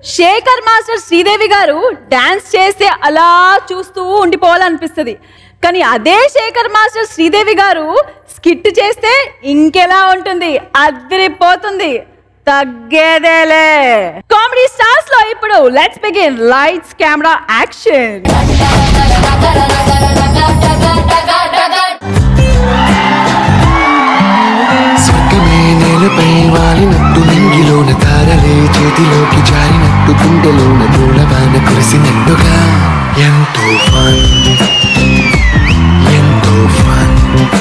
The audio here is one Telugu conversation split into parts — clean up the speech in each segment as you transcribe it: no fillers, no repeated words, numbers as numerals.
శేఖర్ మాస్టర్ శ్రీదేవి గారు డాన్స్ చేస్తే అలా చూస్తూ ఉండిపోవాలనిపిస్తుంది. కానీ అదే శేఖర్ మాస్టర్ శ్రీదేవి గారు స్కిట్ చేస్తే ఇంకెలా ఉంటుంది, అదిరిపోతుంది, తగ్గేదేలే. కామెడీ స్టార్స్ లో ఇప్పుడు let's begin. Lights camera action. నేలపై వాలినట్టు నింగిలోన తారలే చేతిలోకి జారినట్టు గుండెలోన గోళవాన కురిసినట్టుగా ఎంతో ఫన్ ఎంతో ఫన్.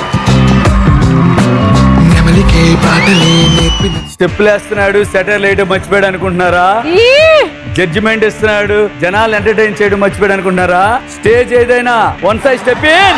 నెమలికే పాటలే నేర్పిన స్టెప్పులు వేస్తున్నాడు, సెటర్ లేయడం మర్చిపోయాడు అనుకుంటున్నారా? జడ్జిమెంట్ ఇస్తున్నాడు, జనాలు ఎంటర్టైన్ చేయడం మర్చిపోయాడు అనుకుంటున్నారా? స్టేజ్ ఏదైనా వన్ సైడ్ స్టెప్ ఇన్.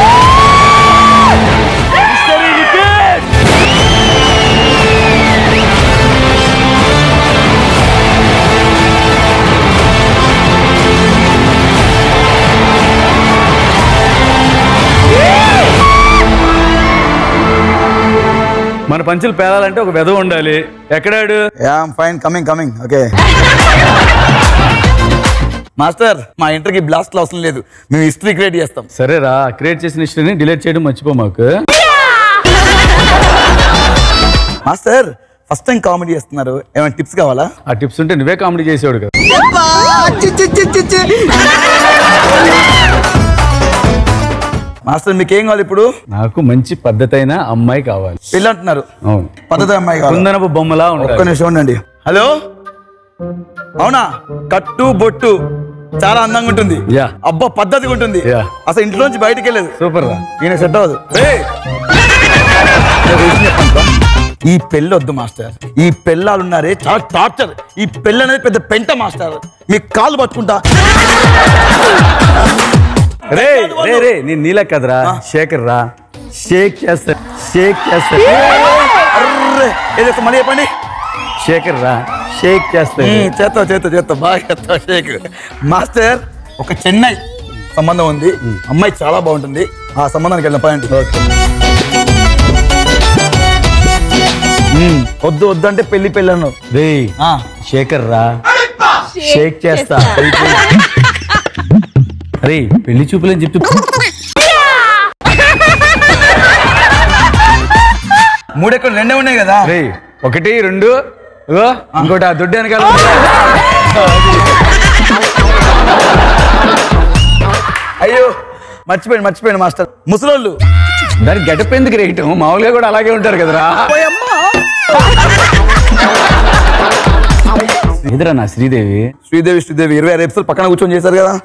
మన పంచులు పేరాలంటే ఒక వెధవ ఉండాలి. ఎక్కడాడు? Fine coming okay master. మా ఇంటర్కి బ్లాస్ట్ అవసరం లేదు, మేము హిస్టరీ క్రియేట్ చేస్తాం. సరేరా, క్రియేట్ చేసిన హిస్టరీని డిలీట్ చేయడం మర్చిపో మాకు. మాస్టర్ ఫస్ట్ టైం కామెడీ చేస్తున్నారు, ఏమైనా టిప్స్ కావాలా? ఆ టిప్స్ ఉంటే నువ్వే కామెడీ చేసేవాడు కదా. మాస్టర్ మీకేం కావాలి ఇప్పుడు? నాకు మంచి పద్ధతి అయిన అమ్మాయి కావాలి. పెళ్ళి అంటున్నారు, పద్ధతి అమ్మాయి కావాలి. కుందనపు బొమ్మలా ఒక్క నిమిషం ఉండండి. హలో, అవునా? కట్టు బొట్టు చాలా అందంగా ఉంటుంది, అబ్బా పద్ధతిగా ఉంటుంది, అసలు ఇంట్లోంచి బయటికి వెళ్ళదు. సూపర్ రా, ఈయన సెట్ అవ్వదు. ఈ పెళ్ళి వద్దు మాస్టర్, ఈ పెళ్ళాలు ఉన్నారే చాలా టార్చర్. ఈ పెళ్ళి అనేది పెద్ద పెంట మాస్టర్, మీ కాళ్ళు పట్టుకుంటా. రే రే రే, నేను నీలా కదరా, శేఖర్ రా. షేక్ చేస్తా, షేక్ చేస్తా. ఏదో మళ్ళీ చెప్పండి. శేఖర్ రా, షేక్ చేస్తా. చేస్తా బాగా చేస్తా షేక్. మాస్టర్ ఒక చెన్నై సంబంధం ఉంది, అమ్మాయి చాలా బాగుంటుంది, ఆ సంబంధానికి వెళ్ళిన పాయింట్. వద్దు వద్దు అంటే పెళ్లి అన్నావు. రే శేఖర్ రా, షేక్ చేస్తా. అరే పెళ్లి చూపులని చెప్తూ మూడెక్కడ రెండే ఉన్నాయి కదా. రే ఒకటి రెండు, ఇంకోటి ఆ దొడ్డి వెనకాల. అయ్యో మర్చిపోయాను మాస్టర్, ముసలోళ్ళు. దానికి గెటప్ ఎందుకు రేయటం? మామూలుగా కూడా అలాగే ఉంటారు కదరా. ఎదురా నా శ్రీదేవి 26 ఎపిసోడ్ పక్కన కూర్చొని చేశారు కదా.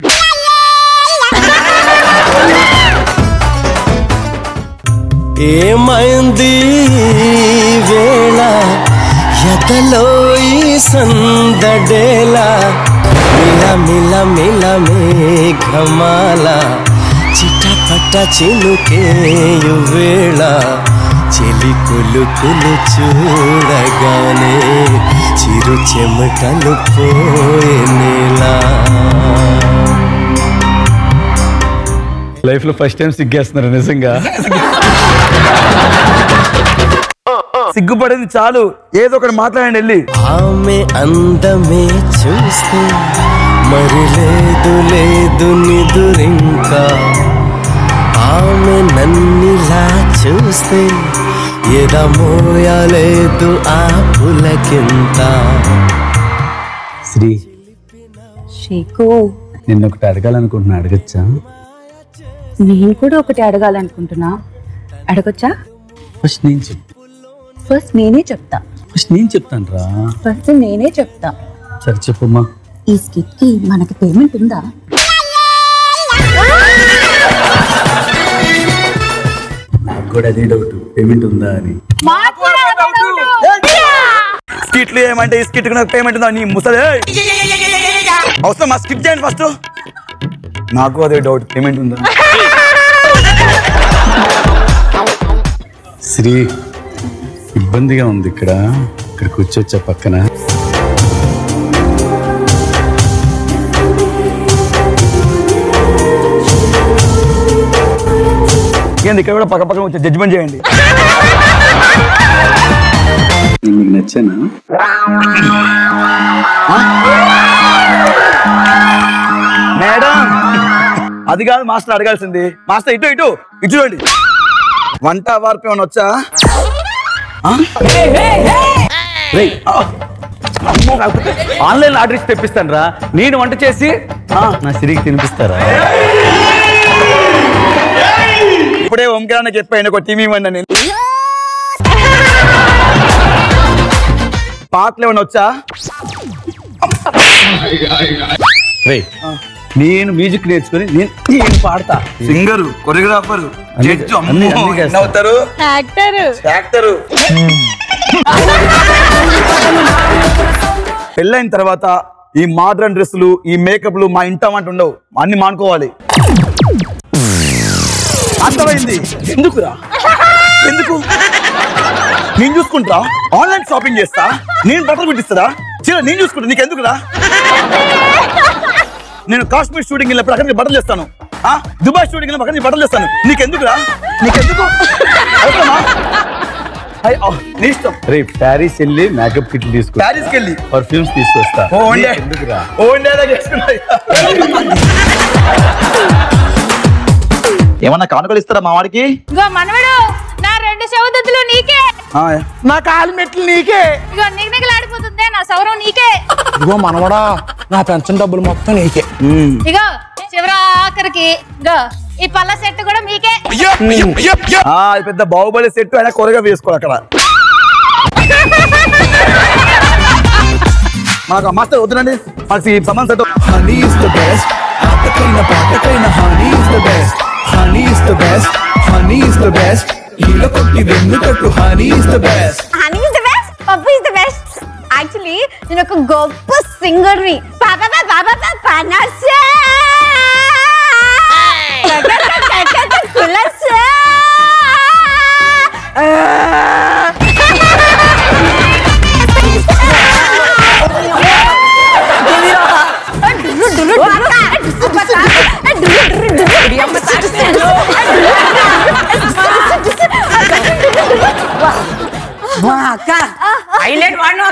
ఏమైంది వేళ ఎదలో ఈ సందడేలా మిల మిల మిల మేఘమాల చిటపట చినుకేయు వేళ చెలి కులుకులు చూడగానే చిరు చెమటలు పోయేలా. లైఫ్ లో ఫస్ట్ టైం సిగ్గేస్తున్నారు నిజంగా. సిగ్గుపడింది చాలు, ఏదో ఒకటి మాట్లాడండి వెళ్ళి. ఆమె అందమే చూస్తే మరి లేదు నిదురింకా, ఆమె నన్నిలా చూస్తే ఎదమోయలేదు ఆ పులకింత. శ్రీ షేకు, నిన్న ఒకటి అడగాలనుకుంటున్నా, అడగచ్చా? నేను కూడా ఒకటి అడగాలనుకుంటున్నా, అడగొచ్చా? ఫస్ట్ నేను చెప్తా. ఫస్ట్ నేనే చెప్తా. ఫస్ట్ నేను చెప్తాను రా. ఫస్ట్ నేనే చెప్తా. సరే చెప్పమ్మా. ఈ స్కిట్ కి మనకి పేమెంట్ ఉందా? నాకు కూడా అదే డౌట్, పేమెంట్ ఉందా అని. స్కిట్లు ఏమంటే ఈ స్కిట్ నాకు పేమెంట్ ఉందా? నీ ముసలే అవసరం మా స్కిప్ చేయండి ఫస్ట్. నాకు అదే డౌట్, పేమెంట్ ఉందా? శ్రీ ఇబ్బందిగా ఉంది ఇక్కడ కూర్చోచ్చా పక్కన? ఏంది ఇక్కడ కూడా పక్క పక్కన వచ్చి జడ్జిమెంట్ చేయండి. మీకు నచ్చానా? అది కాదు మాస్టర్ అడగాల్సింది. మాస్టర్ ఇటు ఇటు ఇటు చూడండి. వంట వార్పు ఏమైనా వచ్చా? ఆన్లైన్ ఆర్డర్ ఇచ్చి తెప్పిస్తాను రా. నేను వంట చేసి నా సిరికి తినిపిస్తారా? ఇప్పుడే ఓంకారానికి చెప్పాను ఒక టీవీ ఇవ్వండి నేను. పాటలు ఏమైనా వచ్చా? నేను మ్యూజిక్ నేర్చుకుని నేను పాడతా. సింగరు, కొరియోగ్రాఫర్, జడ్జి, అవుతారు యాక్టరు. పెళ్ళైన తర్వాత ఈ మోడర్న్ డ్రెస్సులు, ఈ మేకప్లు మా ఇంట మాట ఉండవు, అన్ని మానుకోవాలి. అర్థమైంది. ఎందుకురా? ఎందుకు? నేను చూసుకుంటా, ఆన్లైన్ షాపింగ్ చేస్తా, నేను బట్టలు కుట్టిస్తా, చీర నేను చూసుకుంటా, నీకెందుకురా? నేను కాశ్మీర్ షూటింగ్ వెళ్ళినప్పుడు అక్కడికి బట్టలు చేస్తాను, దుబాయ్ షూటింగ్ వెళ్ళినప్పుడు అక్కడికి బట్టలు చేస్తాను, నీకెందుకురా? నీకెందుకు? నీ ఇష్టం. రేపు ప్యారిస్ వెళ్ళి మేకప్ కిట్లు తీసుకు, ప్యారిస్కి వెళ్ళి పర్ఫ్యూమ్స్ తీసుకొస్తా. ఏమన్నా కానుకలు ఇస్తారా మా వాడికి? మనవడు నా 2 చెవుదద్దులు నీకే, నా కాలు మెట్లు నీకే, ఇగో నిగనిగలాడిపోతుంది నా సౌరం నీకే, ఇగో మనవడా నా పెన్షన్ డబ్బులు మొత్తం నీకే, ఇగో చివరాఖరికి ఇగో ఈ పళ్ళ సెట్ కూడా మీకే. పెద్ద బాహుబలి సెట్ అయినా కొరగా వేసుకోవాలి అక్కడ. మాకు మాస్టర్ వద్దునండి, మాకు ఈ సమాన్ set. Honey is the best, ఆటకైన పాటకైన honey is the best, honey is the best, honey is the best, ఈల కొట్టి వెన్నుకట్టు honey is the best. Honey is the best, Pappu is the best. Actually నేను ఒక గొప్ప సింగర్ని. అక్క హైలైట్ వాడిన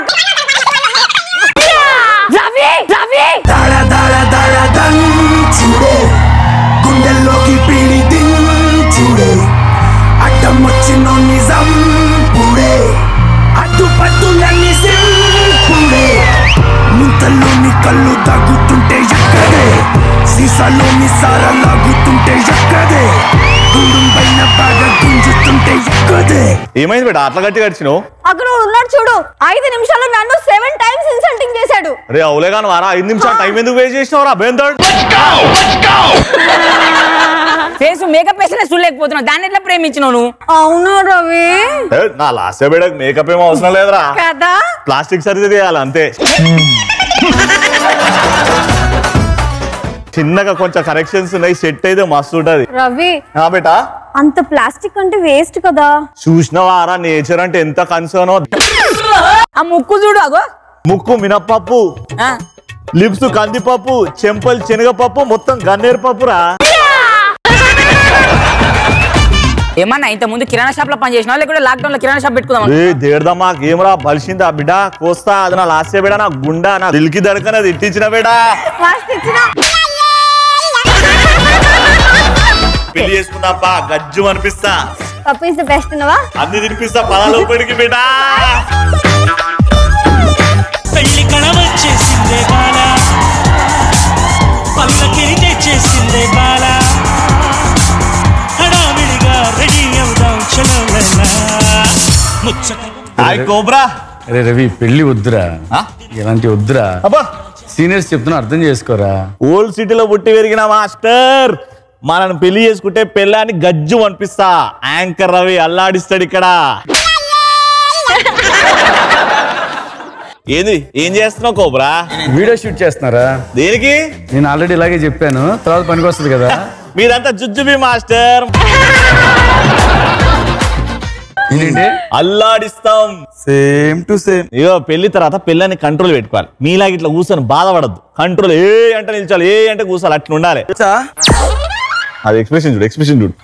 చూడే గుండెల్లోకి పీడి చూడే అడ్డం వచ్చిన నిజం పూడే అడ్డు పట్టులన్నీ పూడే ముంతల్లోని కళ్ళు తగ్గుతుంటే ఎక్కడే సీసాలోని సారా లాగుతుంటే ఎక్కడే గుండం పైన బాగా గుంజుతుంటే ఎక్కదే. ఏమైంది బేట అట్లా గట్టి గడిచినావు? అక్కడ ఉన్నాడు చూడు, 5 నిమిషాల్లో నన్ను 7 times ఇన్సల్టింగ్ చేశాడు. రే అవులే కానీ వారా 5 నిమిషాలు టైం ఎందుకు వేస్ట్ చేసినావురా బేందోడ్? ఫేస్ మేకప్ వేసినా చూడలేకపోతున్నావు, దాన్ని ఎట్లా ప్రేమించినావు నువ్వు? అవును రవి, నా లాస్ట్ బేడకు మేకప్ ఏమో అవసరం లేదురా, కదా ప్లాస్టిక్ సర్జరీ చేయాలి అంతే. చిన్నగా కొంచెం కరెక్షన్స్ ఉన్నాయి, సెట్ అయితే మస్తు ఉంటది. రవి బేటా అంత ప్లాస్టిక్ అంటే వేస్ట్ కదా. చూసినవారా నేచర్ అంటే ఎంత కన్సర్న్. ఆ ముక్కు చూడు, అగో ముక్కు మినప్పప్పు, లిప్స్ కందిపప్పు, చెంపలు శనగపప్పు, మొత్తం గన్నేరు పప్పురా. ఏమన్నా ఇంత ముందు కిరాణా షాప్ లో పని చేసినా లేకపోతే లాక్డౌన్ లో కిరాణా షాప్ పెట్టుకుందాం? దేడదమ్మా ఏమరా బలిసిందా బిడ్డ, కోస్తా అది నా లాస్ట్ బేడా, నా గుండా నా దిల్కి దడకనది ఇట్టించిన బేడా. పెళ్లి చేసుకుందాపా, గజ్జు అనిపిస్తా, పప్పు ఇస్ ద బెస్ట్ అన్నవా, అన్ని తినిపిస్తా పదాలోపడికి బేటా. పెళ్లి కళ వచ్చేసిందే బాల, పల్లకిరి తెచ్చేసిందే బాల, హడావిడిగా రెడీ అవుదాం చలో ముచ్చట. Hi cobra. అరే రవి పెళ్లి వద్దురా, ఇలాంటి వద్దురా, సీనియర్స్ చెప్తున్నా అర్థం చేసుకోరా. ఓల్డ్ సిటీలో పుట్టి పెరిగిన మాస్టర్, మనల్ని పెళ్లి చేసుకుంటే పెళ్ళాన్ని గజ్జు అనిపిస్తా, యాంకర్ రవి అల్లాడిస్తాడు ఇక్కడ. ఏది ఏం చేస్తున్నావు కోబ్రా? వీడియో షూట్ చేస్తున్నారా? దేనికి? నేను ఆల్రెడీ ఇలాగే చెప్పాను, తర్వాత పనికి వస్తుంది కదా. మీరంతా జుజ్జుబి మాస్టర్, ఏంటంటే అల్లాడిస్తాం. Same to same. ఇగో పెళ్లి తర్వాత పెళ్ళని కంట్రోల్ పెట్టుకోవాలి, మీలాగా ఇట్లా కూర్చొని బాధపడద్దు. కంట్రోల్ ఏ అంటే నిల్చాలి, ఏ అంటే కూర్చోాలి, అట్లా ఉండాలి. అది ఎక్స్ప్రెషన్ చూడు, ఎక్స్ప్రెషన్ చూడు.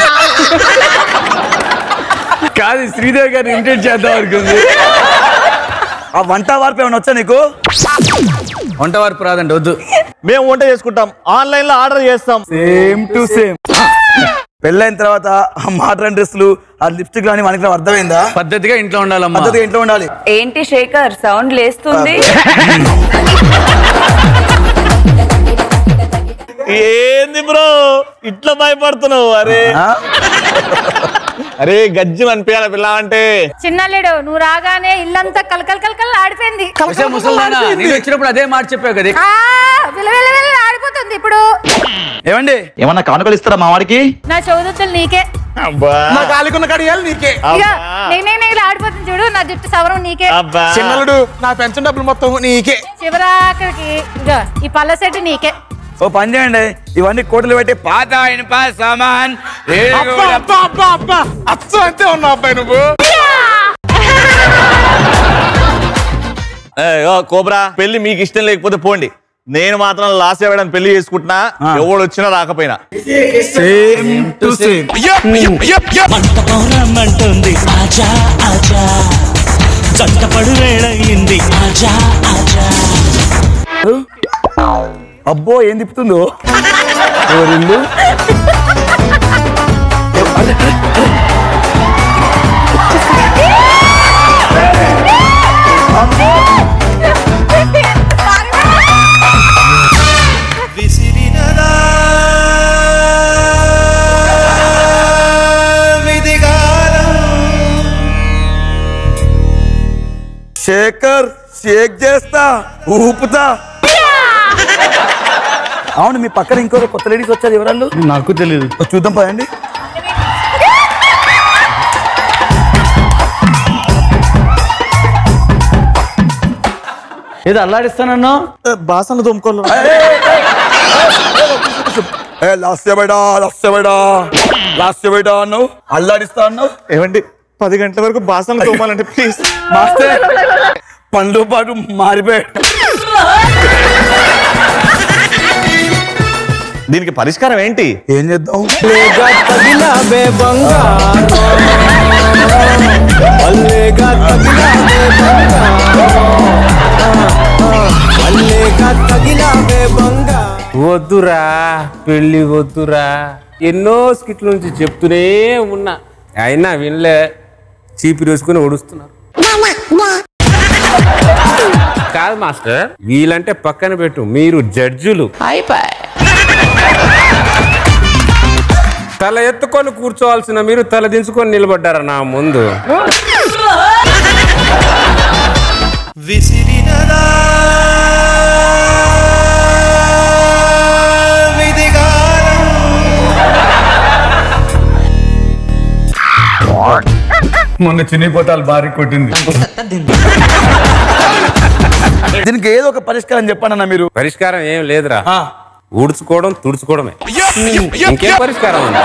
కాదు శ్రీదేవి గారిని ఇమిటేట్ చేద్దాం అనుకుంది. ఆ వంట వార్పు ఏమైనా వచ్చా నీకు? వంట వార్పు రాదండి, వద్దు. మేము వంట చేసుకుంటాం, ఆన్లైన్ లో ఆర్డర్ చేస్తాం. Same to same. పెళ్ళైన తర్వాత ఆ మోడర్న్ డ్రెస్సులు, ఆ లిప్స్టిక్ అని మనకి అర్థమైందా? పద్ధతిగా ఇంట్లో ఉండాలమ్మా. పద్ధతిగా ఇంట్లో ఉండాలి. ఏంటి శేఖర్ సౌండ్ లేస్తుంది? ఏంది బ్రో ఇట్లా భయపడుతున్నావు? అరే గజ్జి అనిపించాలి పిల్ల అంటే. చిన్నల్లుడు నువ్వు రాగానే ఇల్లంతా కలకల్ కలకల్ ఆడిపోయింది. వచ్చినప్పుడు అదే మాట చెప్పావు కదా. ఆడిపోతుంది ఇప్పుడు. ఏమండి ఏమన్నా కానుకలు ఇస్తారా మా వాడికి? నా చౌదత్తులు నీకే. నా కాలికున్న కడియాలు నీకే. నేనే ఆడిపోతుంది చూడు, నా జుట్టు సవరం నీకే. చిన్నలుడు నా పెన్షన్ డబ్బులు మొత్తం నీకే. చివరాఖరికి ఈ పళ్ళ సెట్ నీకే. ఓ పని చేయండి, ఇవన్నీ కోట్లు పెట్టి పాత సామాన్. అంతే ఉన్నావు అబ్బాయి నువ్వు. కోబ్రా పెళ్లి మీకు ఇష్టం లేకపోతే పోండి, నేను మాత్రం లాస్ట్ ఇవ్వడానికి పెళ్లి చేసుకుంటున్నా. ఎవడు వచ్చినా రాకపోయినా సేమ్ టు సేమ్. మంటపోరమ్మంటుంది ఆజా ఆజా, జంటపడు వేళయింది ఆజా ఆజా. అబ్బో ఏం తిప్పుతుందో ఎవరిల్లు. శేఖర్ షేక్ చేస్తా, ఊపుతా. అవును మీ పక్కన ఇంకో కొత్త లేడీస్ వచ్చారు, ఎవరాళ్ళు? నాకు తెలియదు. చూద్దాం పదండి. ఏదో అల్లాడిస్తానన్నా బాసన దుమ్కోలు. అన్నావు, అల్లాడిస్తా అన్నావు. ఏమండి 10 గంటల వరకు బాసనలు తోమాలంటే ప్లీజ్. మాస్టర్ పండ్లు పాటు మారిపోయాడు. దీనికి పరిష్కారం ఏంటి? ఏం చేద్దాం? వద్దురా పెళ్లి వద్దురా, ఎన్నో స్కిట్ల నుంచి చెప్తూనే ఉన్నా, అయినా వినలే. చీపి రోజుకుని ఓడుస్తున్నారు. కాదు మాస్టర్, వీళ్ళంటే పక్కన పెట్టు, మీరు జడ్జులు. తల ఎత్తుకొని కూర్చోవాల్సిన మీరు తల దించుకొని నిలబడ్డారా నా ముందు. మొన్న చిన్నిపోతాలు భారీ కొట్టింది. దీనికి ఏదో ఒక పరిష్కారం చెప్పండి మీరు. పరిష్కారం ఏం లేదురా, ఊడ్చుకోవడం తుడుచుకోవడమే, ఇంకేం పరిష్కారం ఉంది?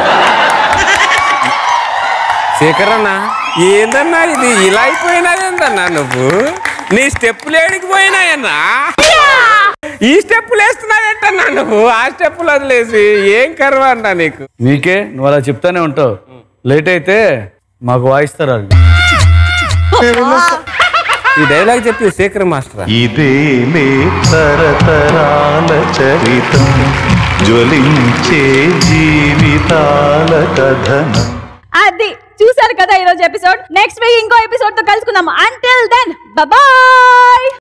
శేఖర్ అన్న ఏందన్నా ఇది ఇలా అయిపోయినాదేందన్నా? నువ్వు నీ స్టెప్పులు ఏడికి పోయినాయన్నా? ఈ స్టెప్పులు వేస్తున్నావేంటన్నా నువ్వు? ఆ స్టెప్పులు వదిలేసి ఏం కర్వ అన్నా నీకు? నీకే నువ్వు అలా చెప్తానే ఉంటావు, లేట్ అయితే మాకు వాయిస్తారు వాళ్ళు. ఈ డైలాగ్ చెప్పి శేఖర్ మాస్టర్. ఇదేలే తరతరాల చరితం, జ్వలించే జీవితాల కథనం. అది చూసారు కదా ఈరోజు ఎపిసోడ్. నెక్స్ట్ వీక్ ఇంకో ఎపిసోడ్ తో కలుసుకుందాం. Until then bye.